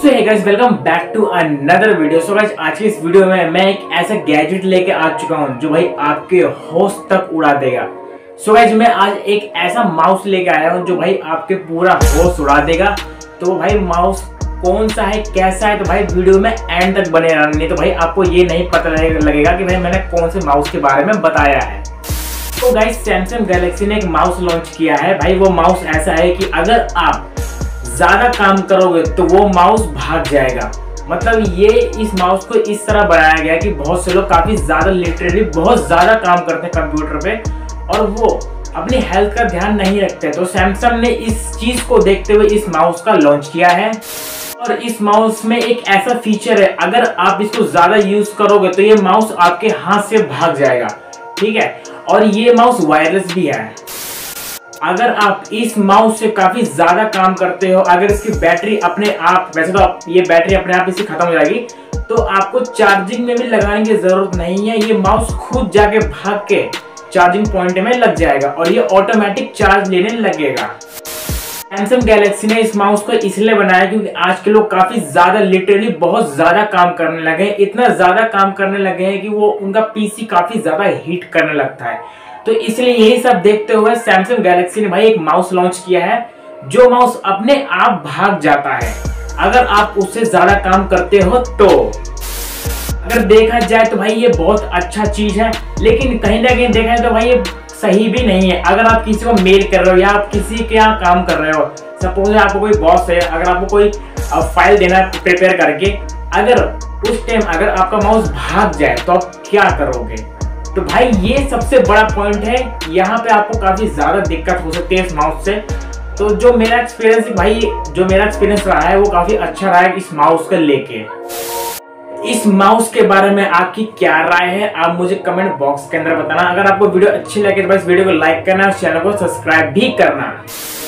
So hey guys, welcome back to another video. So guys, आज की इस video में मैं एक ऐसा गैजेट लेके आ चुका हूं जो भाई आपके होश तक उड़ा देगा। सो गाइस, मैं आज एक ऐसा माउस लेके आया हूं जो भाई आपके पूरा होश उड़ा देगा। तो भाई माउस कौन सा है, कैसा है, तो भाई वीडियो में एंड तक बने रहना, नहीं तो भाई आपको ये नहीं पता लगेगा कि भाई मैंने कौन से माउस के बारे में बताया है। तो गाइस, सैमसंग गैलेक्सी ने एक माउस लॉन्च किया है। भाई वो माउस ऐसा है कि अगर आप ज्यादा काम करोगे तो वो माउस भाग जाएगा। मतलब ये इस माउस को इस तरह बनाया गया है कि बहुत से लोग काफी ज्यादा लिटरली बहुत ज्यादा काम करते हैं कंप्यूटर पे और वो अपनी हेल्थ का ध्यान नहीं रखते। तो सैमसंग ने इस चीज को देखते हुए इस माउस का लॉन्च किया है। और इस माउस में एक ऐसा फीचर है, अगर आप इसको ज्यादा यूज करोगे तो ये माउस आपके हाथ से भाग जाएगा। ठीक है, और ये माउस वायरलेस भी है। अगर आप इस माउस से काफी ज्यादा काम करते हो, अगर इसकी बैटरी अपने आप, वैसे तो ये बैटरी अपने आप इससे खत्म हो जाएगी, तो आपको चार्जिंग में भी लगाने की जरूरत नहीं है। ये माउस खुद जाके भाग के चार्जिंग पॉइंट में लग जाएगा और ये ऑटोमेटिक चार्ज लेने लगेगा। सैमसंग गैलेक्सी ने इस माउस को इसलिए बनाया क्योंकि आज के लोग काफी ज्यादा लिटरली बहुत ज्यादा काम करने लगे हैं। इतना ज्यादा काम करने लगे हैं कि वो उनका पीसी काफी ज्यादा हीट करने लगता है। तो इसलिए यही सब देखते हुए सैमसंग गैलेक्सी ने भाई एक माउस लॉन्च किया है जो माउस अपने आप भाग जाता है अगर आप उससे ज्यादा काम करते हो। तो अगर देखा जाए तो भाई ये बहुत अच्छा चीज है, लेकिन कहीं ना कहीं देखा जाए तो भाई ये सही भी नहीं है। अगर आप किसी को मेल कर रहे हो या आप किसी के यहाँ काम कर रहे हो, सपोज आपको कोई बॉस है, अगर आपको कोई फाइल देना है प्रिपेयर करके, अगर उस टाइम अगर आपका माउस भाग जाए तो आप क्या करोगे? तो भाई ये सबसे बड़ा पॉइंट है, यहाँ पे आपको काफी ज्यादा दिक्कत हो सकती है इस माउस से। तो जो मेरा एक्सपीरियंस रहा है वो काफी अच्छा रहा है इस माउस को लेके। इस माउस के बारे में आपकी क्या राय है, आप मुझे कमेंट बॉक्स के अंदर बताना। अगर आपको वीडियो अच्छी लगे तो बस वीडियो को लाइक करना और चैनल को सब्सक्राइब भी करना।